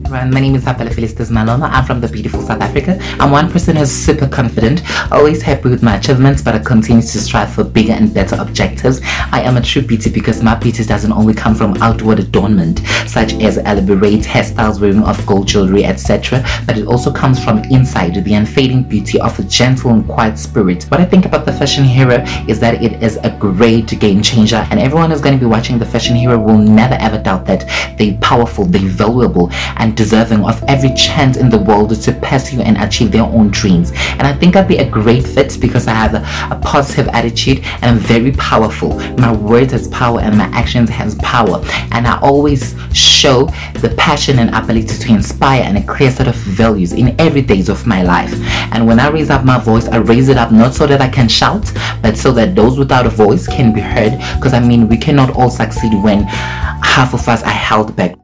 My name is Apela Felistas Maloma. I'm from the beautiful South Africa. I'm one person who's super confident, always happy with my achievements, but I continue to strive for bigger and better objectives. I am a true beauty because my beauty doesn't only come from outward adornment, such as elaborate hairstyles, wearing of gold jewelry, etc., but it also comes from inside, the unfading beauty of a gentle and quiet spirit. What I think about the fashion hero is that it is a great game changer, and everyone who's going to be watching the fashion hero will never ever doubt that they're powerful, they're valuable, and deserving of every chance in the world to pursue and achieve their own dreams. And I think I'd be a great fit because I have a positive attitude and I'm very powerful. My words has power and my actions has power, and I always show the passion and ability to inspire and a clear set of values in every days of my life. And when I raise up my voice, I raise it up not so that I can shout, but so that those without a voice can be heard, because I mean we cannot all succeed when half of us are held back.